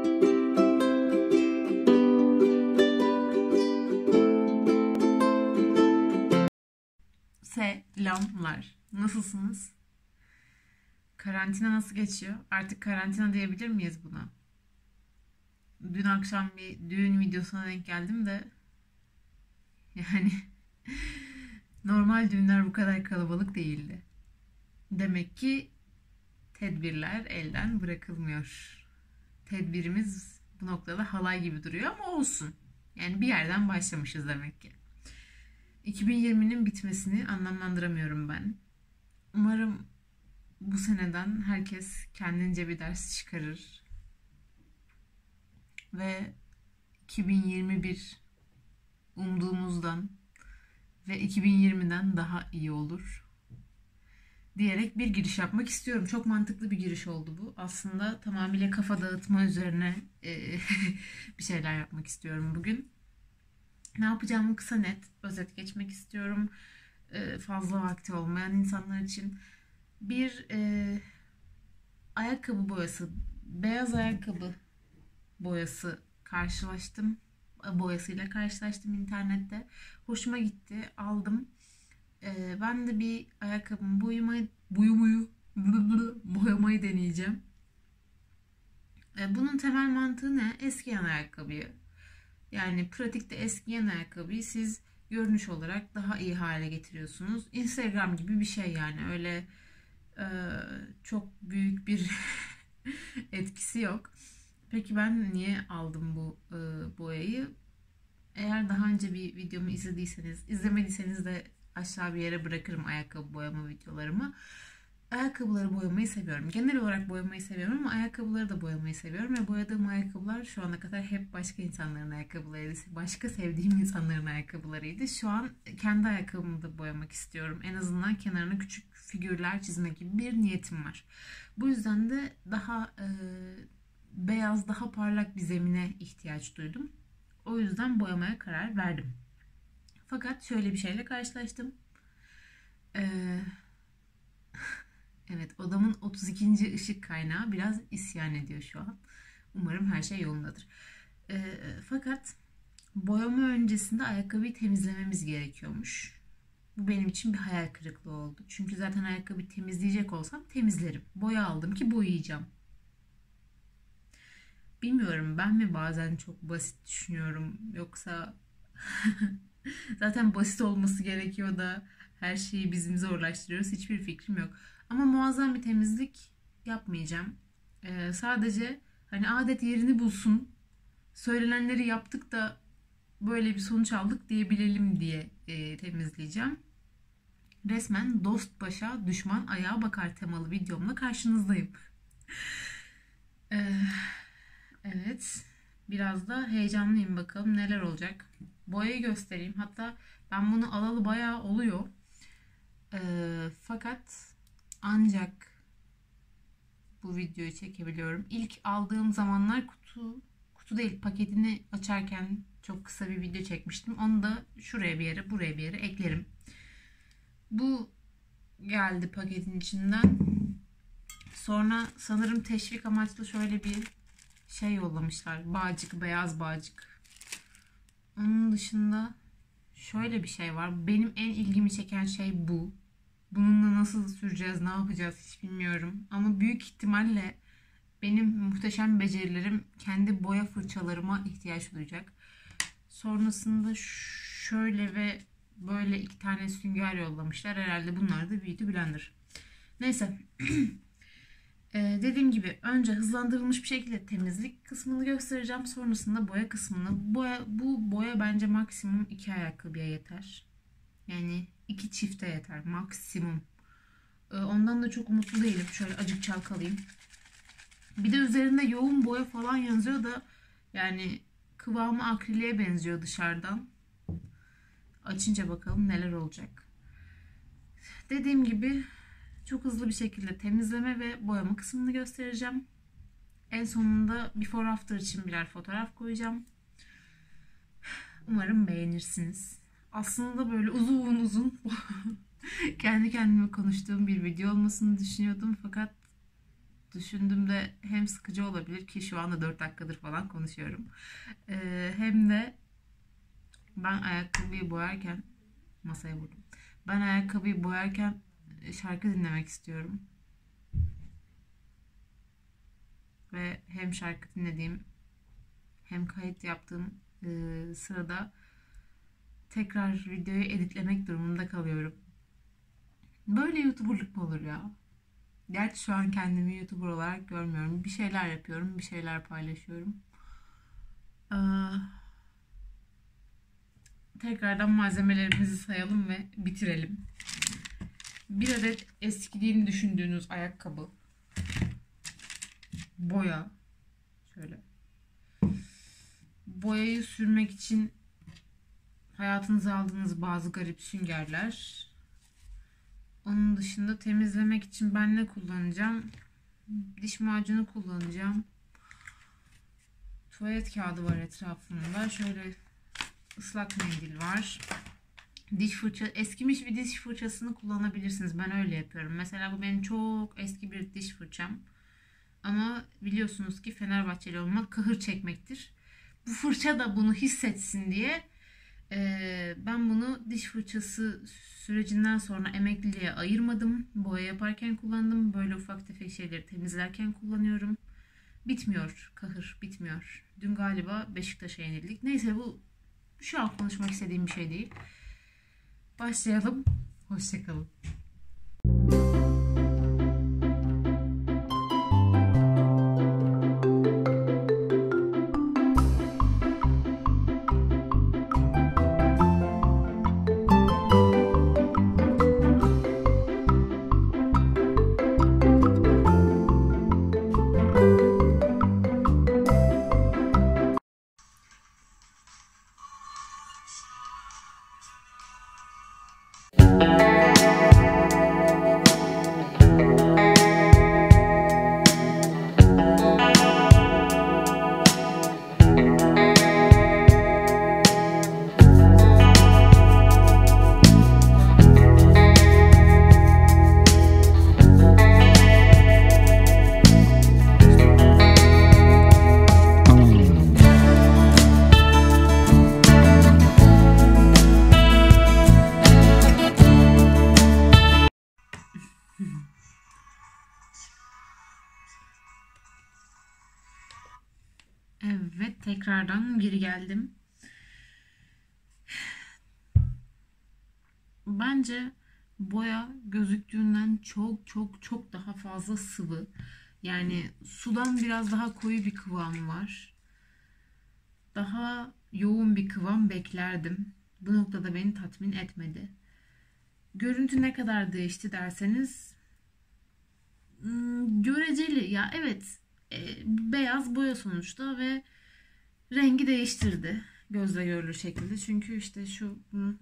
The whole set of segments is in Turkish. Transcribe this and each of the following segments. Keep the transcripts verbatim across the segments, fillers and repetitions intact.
Selamlar. Nasılsınız? Karantina nasıl geçiyor? Artık karantina diyebilir miyiz buna? Dün akşam bir düğün videosuna denk geldim de yani normal düğünler bu kadar kalabalık değildi. Demek ki tedbirler elden bırakılmıyor. Tedbirimiz bu noktada halay gibi duruyor ama olsun. Yani bir yerden başlamışız demek ki. iki bin yirminin bitmesini anlamlandıramıyorum ben. Umarım bu seneden herkes kendince bir ders çıkarır. Ve iki bin yirmi bir umduğumuzdan ve iki bin yirmiden daha iyi olur diyerek bir giriş yapmak istiyorum. Çok mantıklı bir giriş oldu bu. Aslında tamamıyla kafa dağıtma üzerine bir şeyler yapmak istiyorum bugün. Ne yapacağımı kısa net özet geçmek istiyorum. Fazla vakti olmayan insanlar için. Bir e, ayakkabı boyası, beyaz ayakkabı boyası karşılaştım. Boyasıyla karşılaştım internette. Hoşuma gitti, aldım. E, ben de bir ayakkabımı boyamayı, boyamayı, boyamayı deneyeceğim. E, bunun temel mantığı ne? Eskiyen ayakkabıyı. Yani pratikte eskiyen ayakkabıyı siz görünüş olarak daha iyi hale getiriyorsunuz. Instagram gibi bir şey yani. Öyle e, çok büyük bir etkisi yok. Peki ben niye aldım bu e, boyayı? Eğer daha önce bir videomu izlediyseniz, izlemediyseniz de aşağı bir yere bırakırım ayakkabı boyama videolarımı. Ayakkabıları boyamayı seviyorum. Genel olarak boyamayı seviyorum ama ayakkabıları da boyamayı seviyorum. Ve boyadığım ayakkabılar şu ana kadar hep başka insanların ayakkabılarıydı. Başka sevdiğim insanların ayakkabılarıydı. Şu an kendi ayakkabımı da boyamak istiyorum. En azından kenarına küçük figürler çizme gibi bir niyetim var. Bu yüzden de daha e, beyaz, daha parlak bir zemine ihtiyaç duydum. O yüzden boyamaya karar verdim. Fakat şöyle bir şeyle karşılaştım. Eee... Evet, odamın otuz ikinci ışık kaynağı biraz isyan ediyor şu an. Umarım her şey yolundadır. E, fakat boyama öncesinde ayakkabıyı temizlememiz gerekiyormuş. Bu benim için bir hayal kırıklığı oldu. Çünkü zaten ayakkabıyı temizleyecek olsam temizlerim. Boya aldım ki boyayacağım. Bilmiyorum, ben mi bazen çok basit düşünüyorum yoksa zaten basit olması gerekiyor da her şeyi bizim zorlaştırıyoruz. Hiçbir fikrim yok. Ama muazzam bir temizlik yapmayacağım. Ee, sadece hani adet yerini bulsun, söylenenleri yaptık da böyle bir sonuç aldık diyebilelim diye e, temizleyeceğim. Resmen dost başa düşman ayağa bakar temalı videomla karşınızdayım. ee, evet. Biraz da heyecanlıyım, bakalım neler olacak. Boyayı göstereyim. Hatta ben bunu alalı bayağı oluyor. Ee, fakat ancak bu videoyu çekebiliyorum. İlk aldığım zamanlar kutu kutu değil paketini açarken çok kısa bir video çekmiştim. Onu da şuraya bir yere, buraya bir yere eklerim. Bu geldi paketin içinden. Sonra sanırım teşvik amaçlı şöyle bir şey yollamışlar. Bağcık, beyaz bağcık. Onun dışında şöyle bir şey var. Benim en ilgimi çeken şey bu. Bununla nasıl süreceğiz, ne yapacağız hiç bilmiyorum. Ama büyük ihtimalle benim muhteşem becerilerim kendi boya fırçalarıma ihtiyaç duyacak. Sonrasında şöyle ve böyle iki tane sünger yollamışlar. Herhalde bunlar da Beauty Blender. Neyse. Ee, dediğim gibi önce hızlandırılmış bir şekilde temizlik kısmını göstereceğim. Sonrasında boya kısmını. Boya, bu boya bence maksimum iki ayakkabıya yeter. Yani iki çifte yeter maksimum. Ee, ondan da çok umutlu değilim. Şöyle acık çalkalayayım. Bir de üzerinde yoğun boya falan yazıyor da yani kıvamı akriliğe benziyor dışarıdan. Açınca bakalım neler olacak. Dediğim gibi çok hızlı bir şekilde temizleme ve boyama kısmını göstereceğim. En sonunda before after için birer fotoğraf koyacağım. Umarım beğenirsiniz. Aslında böyle uzun uzun kendi kendime konuştuğum bir video olmasını düşünüyordum. Fakat düşündüğümde hem sıkıcı olabilir ki şu anda dört dakikadır falan konuşuyorum. Ee, hem de ben ayakkabıyı boyarken masaya vurdum. Ben ayakkabıyı boyarken şarkı dinlemek istiyorum. Ve hem şarkı dinlediğim hem kayıt yaptığım e, sırada tekrar videoyu editlemek durumunda kalıyorum. Böyle YouTuber'lık mı olur ya? Gerçi şu an kendimi YouTuber olarak görmüyorum. Bir şeyler yapıyorum, bir şeyler paylaşıyorum. Ee, tekrardan malzemelerimizi sayalım ve bitirelim. Bir adet eskidiğini düşündüğünüz ayakkabı. Boya. Şöyle. Boyayı sürmek için hayatınıza aldığınız bazı garip süngerler. Onun dışında temizlemek için ben ne kullanacağım? Diş macunu kullanacağım. Tuvalet kağıdı var etrafında. Şöyle ıslak mendil var. Diş fırça, eskimiş bir diş fırçasını kullanabilirsiniz. Ben öyle yapıyorum. Mesela bu benim çok eski bir diş fırçam. Ama biliyorsunuz ki Fenerbahçeli olmak kahır çekmektir. Bu fırça da bunu hissetsin diye e, ben bunu diş fırçası sürecinden sonra emekliliğe ayırmadım. Boya yaparken kullandım. Böyle ufak tefek şeyleri temizlerken kullanıyorum. Bitmiyor kahır, bitmiyor. Dün galiba Beşiktaş'a yenildik. Neyse, bu şu an konuşmak istediğim bir şey değil. Başlayalım. Hoşçakalın. Evet, tekrardan geri geldim. Bence boya gözüktüğünden çok çok çok daha fazla sıvı. Yani sudan biraz daha koyu bir kıvamı var. Daha yoğun bir kıvam beklerdim. Bu noktada beni tatmin etmedi. Görüntü ne kadar değişti derseniz göreceli. Ya evet, e, beyaz boya sonuçta ve rengi değiştirdi gözle görülür şekilde. Çünkü işte şu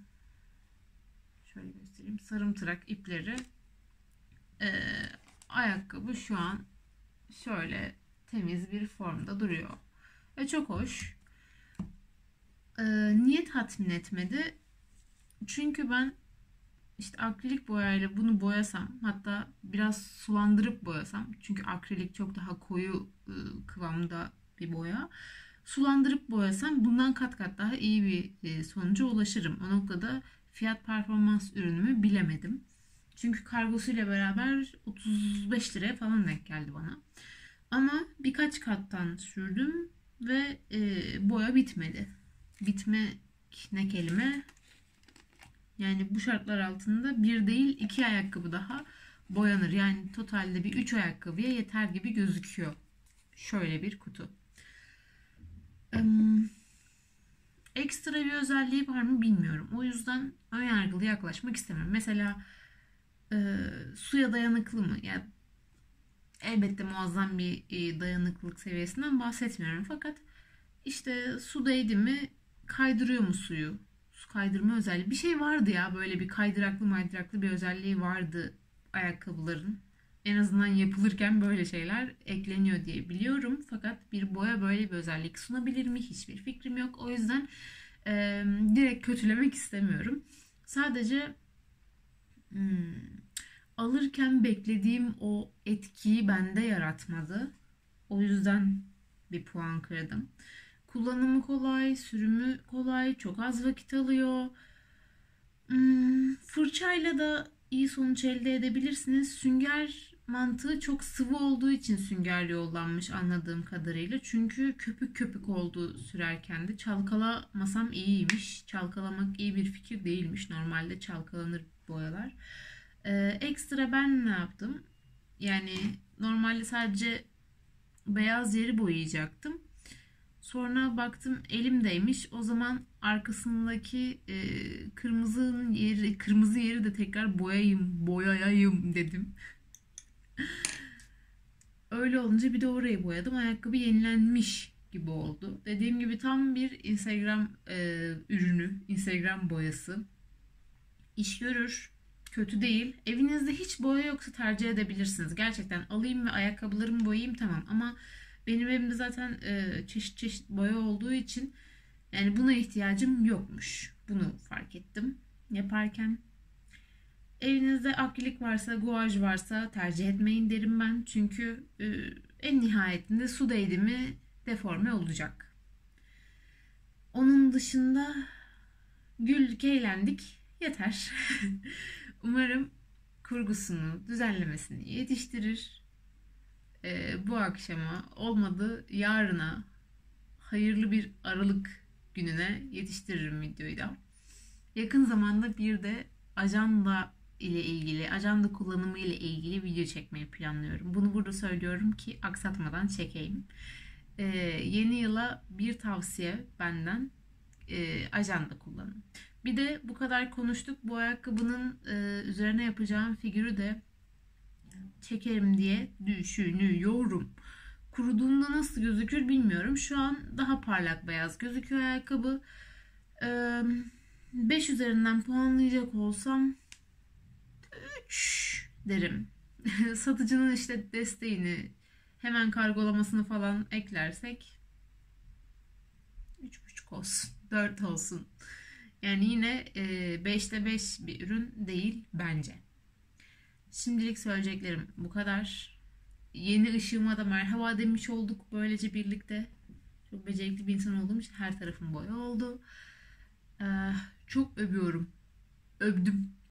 şöyle göstereyim, sarımtırak ipleri e, ayakkabı şu an şöyle temiz bir formda duruyor. Ve çok hoş. E, niye tatmin etmedi? Çünkü ben işte akrilik boyayla bunu boyasam, hatta biraz sulandırıp boyasam, çünkü akrilik çok daha koyu e, kıvamda bir boya. Sulandırıp boyasam bundan kat kat daha iyi bir e, sonuca ulaşırım. O noktada fiyat performans ürünümü bilemedim. Çünkü kargosuyla beraber otuz beş liraya falan denk geldi bana. Ama birkaç kattan sürdüm ve e, boya bitmedi. Bitmek ne kelime? Yani bu şartlar altında bir değil iki ayakkabı daha boyanır. Yani totalde bir üç ayakkabıya yeter gibi gözüküyor. Şöyle bir kutu. Ekstra bir özelliği var mı bilmiyorum. O yüzden önyargılı yaklaşmak istemiyorum. Mesela e, suya dayanıklı mı? Yani elbette muazzam bir e, dayanıklılık seviyesinden bahsetmiyorum. Fakat işte su değdi mi kaydırıyor mu suyu? Su kaydırma özelliği. Bir şey vardı ya, böyle bir kaydıraklı maydıraklı bir özelliği vardı ayakkabıların. En azından yapılırken böyle şeyler ekleniyor diye biliyorum. Fakat bir boya böyle bir özellik sunabilir mi? Hiçbir fikrim yok. O yüzden e, direkt kötülemek istemiyorum. Sadece hmm, alırken beklediğim o etkiyi bende yaratmadı. O yüzden bir puan kırdım. Kullanımı kolay, sürümü kolay, çok az vakit alıyor. Hmm, fırçayla da iyi sonuç elde edebilirsiniz. Sünger mantığı çok sıvı olduğu için sünger yollanmış anladığım kadarıyla. Çünkü köpük köpük oldu sürerken de. Çalkalamasam iyiymiş. Çalkalamak iyi bir fikir değilmiş. Normalde çalkalanır boyalar. Ee, ekstra ben ne yaptım? Yani normalde sadece beyaz yeri boyayacaktım. Sonra baktım elimdeymiş. O zaman arkasındaki e, kırmızının yeri, kırmızı yeri de tekrar boyayayım, boyayayım dedim. Öyle olunca bir de orayı boyadım. Ayakkabı yenilenmiş gibi oldu. Dediğim gibi tam bir Instagram e, ürünü, Instagram boyası. İş görür. Kötü değil. Evinizde hiç boya yoksa tercih edebilirsiniz. Gerçekten alayım ve ayakkabılarımı boyayayım tamam. Ama benim evimde zaten e, çeşit çeşit boya olduğu için yani buna ihtiyacım yokmuş. Bunu fark ettim yaparken. Evinizde akrilik varsa, guaj varsa tercih etmeyin derim ben. Çünkü e, en nihayetinde su değdi mi deforme olacak. Onun dışında güldük, eğlendik. Yeter. Umarım kurgusunu, düzenlemesini yetiştirir. Ee, bu akşama olmadı yarına hayırlı bir Aralık gününe yetiştiririm videoyu da. Yakın zamanda bir de ajanda ile ilgili, ajanda kullanımı ile ilgili video çekmeyi planlıyorum. Bunu burada söylüyorum ki aksatmadan çekeyim. Ee, yeni yıla bir tavsiye benden e, ajanda kullanın. Bir de bu kadar konuştuk. Bu ayakkabının e, üzerine yapacağım figürü de çekerim diye düşünüyorum. Kuruduğunda nasıl gözükür bilmiyorum. Şu an daha parlak beyaz gözüküyor ayakkabı. Ee, beş üzerinden puanlayacak olsam üç derim. Satıcının işte desteğini, hemen kargolamasını falan eklersek üç buçuk olsun, dört olsun. Yani yine beşte beş bir ürün değil bence. Şimdilik söyleyeceklerim bu kadar. Yeni ışığıma da merhaba demiş olduk böylece birlikte. Çok becerikli bir insan olduğum için her tarafım boya oldu. Ee, çok övüyorum. Övdüm.